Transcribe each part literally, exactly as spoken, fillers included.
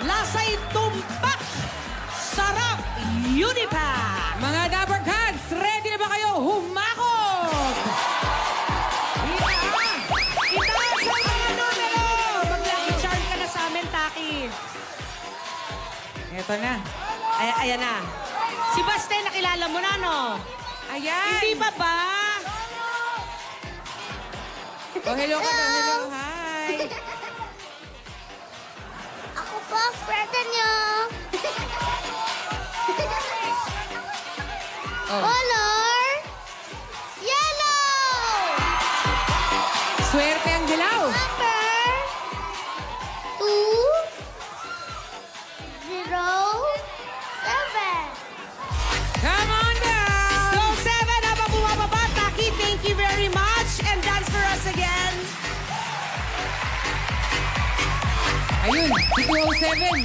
lasa'y tumpak. Sarap Unipack. Mga Dapper Cats, ready na ba kayo humakot? Itaas! Itaas ang mga numero! Mag-lucky charm ka na sa amin, Taki. Ito na. Ay, ayan na. Si Baste, nakilala mo na, no? Ayan. Hindi ba ba? Oh, hello ka daw. Hello, hi. Ako po, friend niyo. Oh. Color? Yellow! Swerte ang dilaw. Number? Two? Zero? Seven? Come on down. So, seven, habang bumababa, Taki, thank you very much. And dance for us again. Ayun, si two oh seven.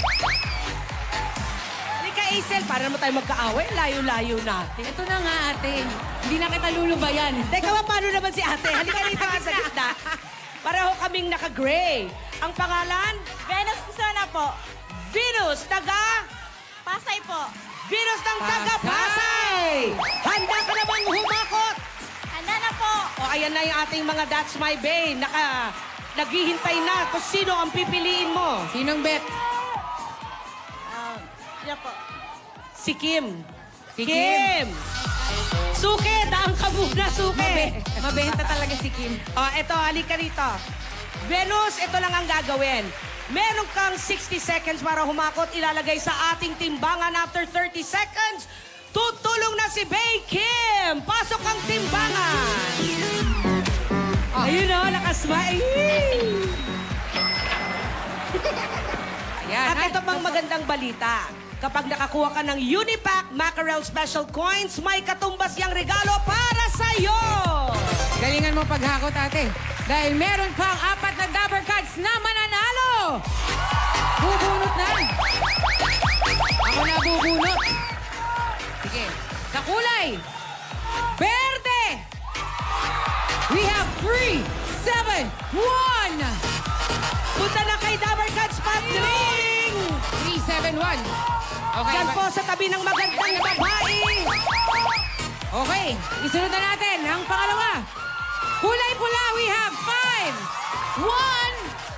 Halika, Aisel, para naman tayo magkaaway. Layo-layo natin. Ito na nga, ate. Hindi na kita lulubayan. Teka, ba, paano naman si ate? Halika dito ka sa gitna. Pareho kaming naka-gray. Ang pangalan? Venus Susana po. Venus, taga? Pasay po. Venus ng taga Pasay! Pasay! Handa ka na bang humakot? Handa na po. O, ayan na yung ating mga That's My Bay. Naka, naghihintay na kung sino ang pipiliin mo. Sinong bet? Um, yan po. Si Kim. Si Kim! Suke, daan ka muna, Suke. Mabe mabenta talaga si Kim. O, eto, halika rito. Venus, ito lang ang gagawin. Meron kang sixty seconds para humakot, ilalagay sa ating timbangan after thirty seconds. Tutulong na si Bay Kim. Pasok ang timbangan. Oh. Ayun o, nakasmile. Ayan. At ito pang magandang balita. Kapag nakakuha ka ng Unipack Mackerel Special Coins, may katumbas yang regalo para sa'yo. Galingan mo paghakot, ate. Dahil meron pang apat na Dapper Cats na mananalo. Bubunot na. Ako na bubunot. Sige. Sa kulay. Verde. We have three, seven, one. Punta na kay Dapper Cats Patring. three, seven, one. Okay. Yan po sa tabi ng magandang babae. Okay. Isunod na natin ang pangalawa. Kulay pula, we have five, one,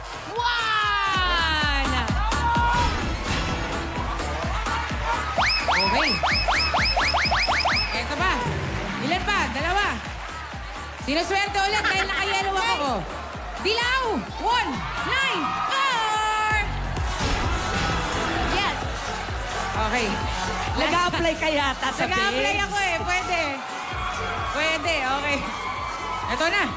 one. Okay. Ito ba? Ilan pa? Dalawa. Sinuswerte ulit dahil naka-yellow ako. Dilaw! One, nine, four! Yes. Okay. Nag-a-apply ka yata sa Nag-a-apply Biggs. ako eh. Pwede. Pwede, okay. Ito na.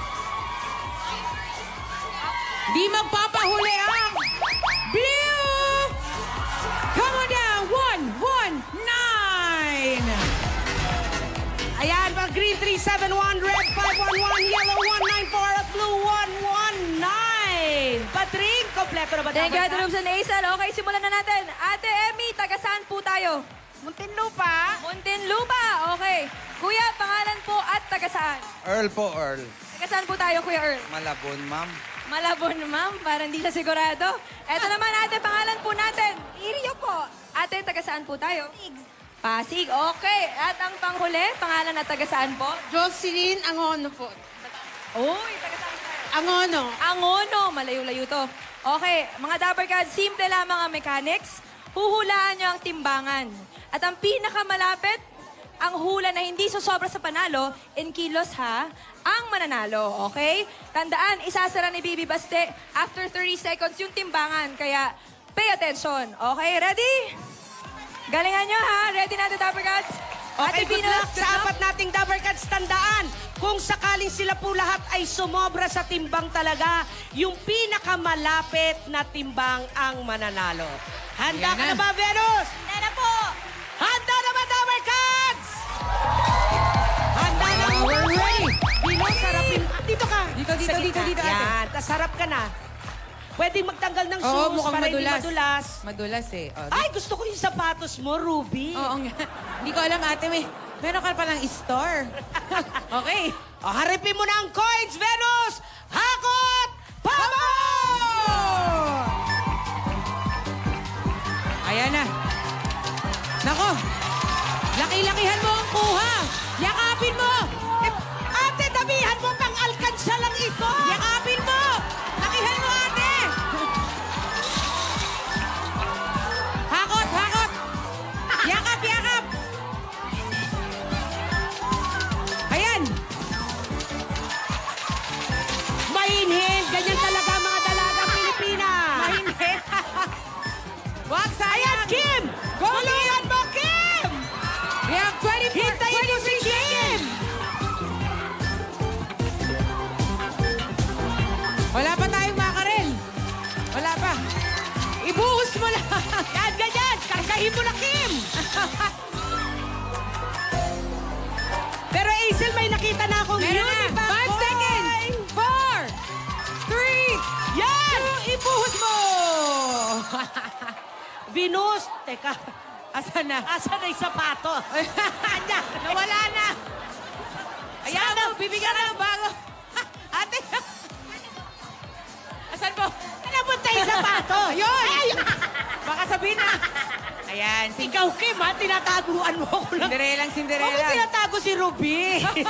Di magpapahuli ang blue! Come on down! One, one, nine! Ayan, pag green three seven one, red five one one, yellow one nine four, at blue one one nine. Patring, kompleto na ba? Thank you, Ate Dapper Cats? Rubes and Hazel. Okay, simulan na natin. Ate Emmy, taga saan po tayo? Muntinlupa. Muntinlupa. Okay. Kuya, pangalan po at taga saan? Earl po, Earl. Taga saan po tayo, Kuya Earl? Malabon, ma'am. Malabon, ma'am. Parang hindi siya sigurado. Eto naman, ate, pangalan po natin. Irio po. Ate, taga saan po tayo? Pasig. Pasig, okay. At ang panghuli, pangalan at taga saan po? Jocelyn Angono po. Uy, taga saan tayo? Angono. Angono. Malayo-layo to. Okay, mga Dapper Cats, simple lamang ang mechanics. Huhulaan nyo ang timbangan. At ang pinakamalapit, ang hula na hindi susobra sa panalo, in kilos ha, ang mananalo, okay? Tandaan, isasara ni Bibi Baste after thirty seconds yung timbangan. Kaya, pay attention. Okay, ready? Galingan nyo ha. Ready na, Dapper Cats? Okay, good Venus, luck sa apat nating Dapper Cats. Tandaan, kung sakaling sila po lahat ay sumobra sa timbang talaga, yung pinakamalapit na timbang ang mananalo. Handa Yan ka na. na ba, Venus? Handa na po. Handa na ba, Dapper Cats? Handa na Uh, po. we're ready. Venus, harapin. Ah, dito ka. Dito, dito, Sa dito, gitna. dito, ate. Yan, tas harap ka na. Pwedeng magtanggal ng Oo, shoes mukhang para hindi madulas. madulas. Madulas eh. Oh, Ay, gusto ko yung sapatos mo, Ruby. Oo nga. Hindi ko alam, ate, may meron ka palang store. Okay. O, haripin mo na ang coins, Venus! Hakot! Pamo! Pakilakihan mo ang kuha. Yakapin mo. Eh, ate, damihan mo pang alkansya lang ito. Yakapin mo. Lakihan mo, ate. Hakot, hakot. Yakap, yakap. Ayan. Mainhin. Ganyan talaga ang mga dalagang Pilipina. Mainhin. Wag, sayang. Ayan, Kim. Go, Tulungan mo, Kim. We have twenty-four, Hintayin mo si Kim. Wala pa tayong makarel. Wala pa. Ibuhos mo lang. Yan, ganyan. Kargahin mo na, Kim. Pero Hazel, may nakita na akong Meron na. Unipac Five coin. seconds. Four. Three. Yan. Two. Ibuhos mo. Venus. Teka. Asan na? Asan na yung sapatos? Anya, Nawala na. Ayan na. Bibigyan ka ng bago. Ate. Asan po? napunta yung sapatos. Ayun. Baka sabihin na. Ayan. Si Ikaw, Kim, ha? Tinataguan mo ako lang. Cinderelang Cinderella. Bakit tinatago si Ruby?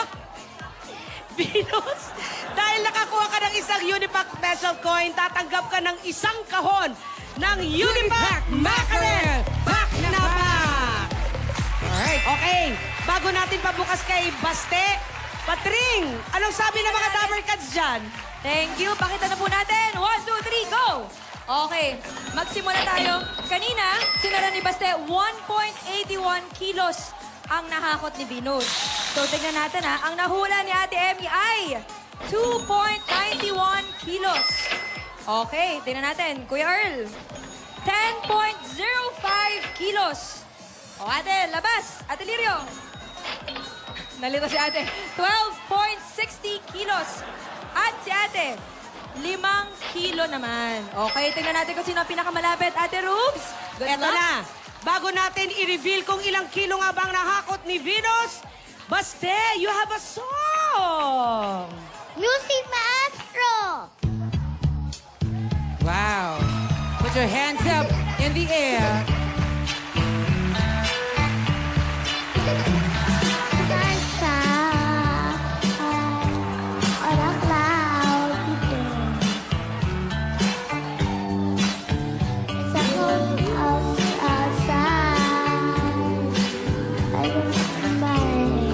Venus, dahil nakakuha ka ng isang Unipac Special Coin, tatanggap ka ng isang kahon ng Unipac Mackerel. Pack na pack! Alright. Okay, bago natin pabukas kay Baste, Patring, anong sabi ng mga Dabber Cats dyan? Thank you. Pakita na po natin. One, two, three, go! Okay, magsimula tayo. Kanina, sinara ni Baste, one point eight one kilos ang nahakot ni Venus. So, tignan natin ha. Ang nahula ni Ate Emmy ay two point nine one kilos. Okay, tignan natin. Kuya Earl, ten point zero five kilos. O ate, labas. Ate Lirio. Nalito si ate. twelve point six zero kilos. At si ate, limang kilo naman. Okay, tingnan natin kung sino ang pinakamalapit. Ate Rubes, good Eto luck. na. Bago natin i-reveal kung ilang kilo nga bang nahakot ni Venus, Baste, you have a song! Music Maestro! Wow. Put your hands up in the air. Salsa on a cloudy day. It's a cold house outside. I don't mind.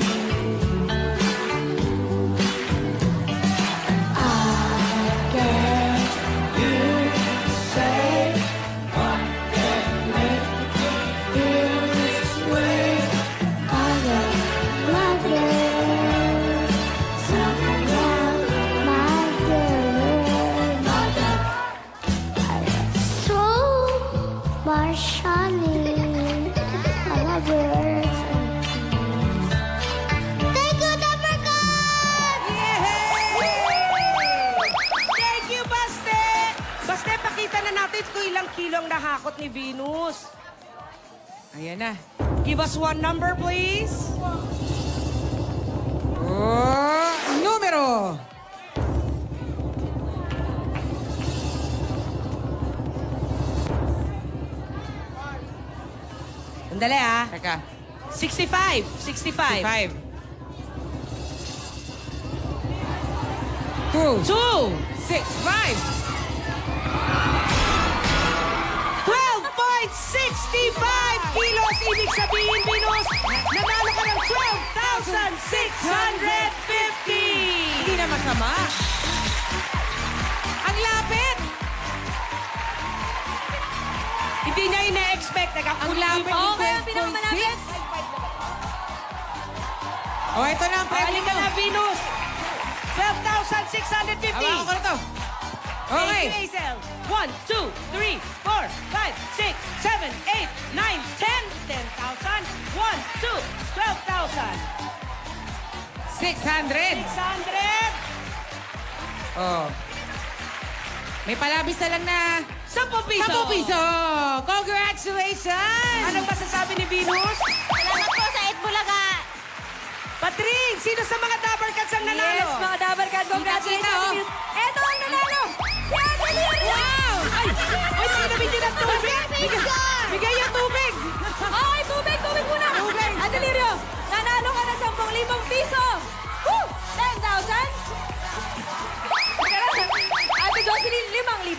I guess you say what can make me feel this way. I am my girl, someone my girl. I am so Marshally, I love birds and bees. Thank you, Dapper Cats! Thank you, Baste! Baste, pakita na natin kung ilang kilo ang nahakot ni Venus. Ayan na. Give us one number, please. Oh, numero. Sandali, ha? Teka. sixty-five. sixty-five. Five. Two. Two. Six. Five. twelve point six five kilos. Ibig sabihin, Venus, nanalo ka ng twelve thousand six hundred fifty. Hindi na masama. Ang lapit. Hindi niya ina-expect. Teka, Ang lapit. Okay, ang pinakamalapit. Oh, ito na ang premyo Halika mo. na, Venus. twelve thousand six hundred fifty. Hawakan ko na to. Thank Okay. you, Hazel. One, two, three, four, five, six, seven, eight, nine, ten. ten thousand. One, two, twelve thousand. Six hundred. six hundred. Oh. May palabis na lang na Sampung piso. Sampo piso. Congratulations! Anong masasabi ni Venus? Salamat po sa Itbulaga! Patring, sino sa mga Dabber Cats ang nanalo? Yes, mga Dabber Cats, congratulations. Kita, kita, oh. Venus. Eto ang nanalo. Si Ate Lirio. Wow! Ay, ay, may nabigyan ng tubig. Bigay, bigay yung tubig. Okay, tubig, tubig muna. Tubig. Ate Lirio.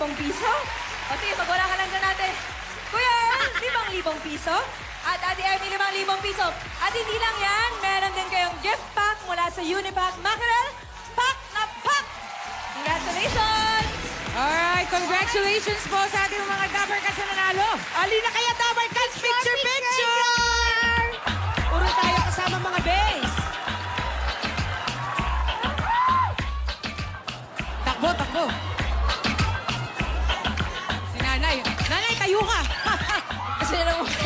libong piso? O sige, magwala ka lang dyan natin. Kuya El, limang libong piso. At Ate Emmy, limang libong piso. At hindi lang yan, meron din kayong gift pack mula sa Unipack Mackerel. Pack na pack! Congratulations! Alright, congratulations po sa ating mga Dabber Cats na nanalo. Ali na kaya, Dabber Cats! Picture, picture! Puro tayo kasama mga base. Takbo, takbo. Si Nanay. Nanay, tayo ka. Kasi lang mo.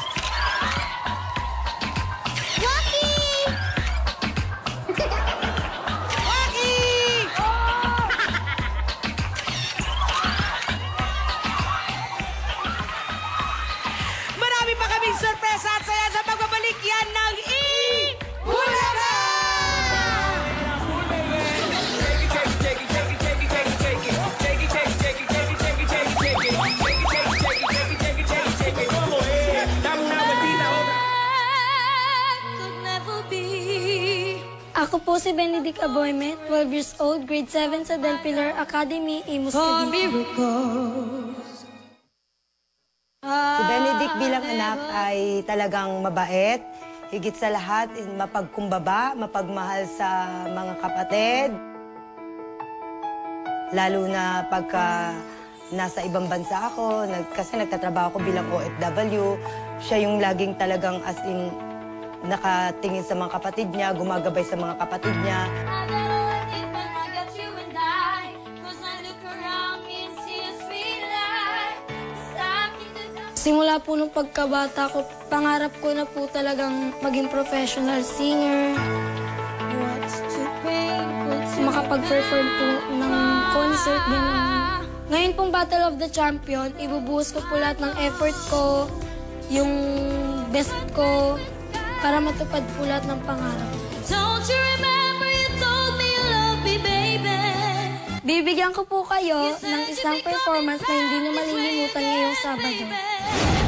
Waki! Waki! Marami pa kaming sorpresa at saya sa pagbabalik yan ng I... Bulaga! Could never be. Ako po si Benedict Aboyme, twelve years old, grade seven sa Del Pilar Academy, Imus, Cavite. Si Benedict bilang anak ay talagang mabait, higit sa lahat, mapagkumbaba, mapagmahal sa mga kapatid. Lalo na pagka nasa ibang bansa ako, nag, kasi nagtatrabaho ko bilang O F W, siya yung laging talagang as in nakatingin sa mga kapatid niya, gumagabay sa mga kapatid niya. Simula po nung pagkabata ko, pangarap ko na po talagang maging professional singer. Makapag-perform po ng concert, gano'n. Ngayon pong Battle of the Champion, ibubuhos ko po lahat ng effort ko, yung best ko, para matupad po lahat ng pangarap. Don't you remember you told me you love me, baby? Bibigyan ko po kayo ng isang performance na hindi nyo malilimutan ngayong Sabado.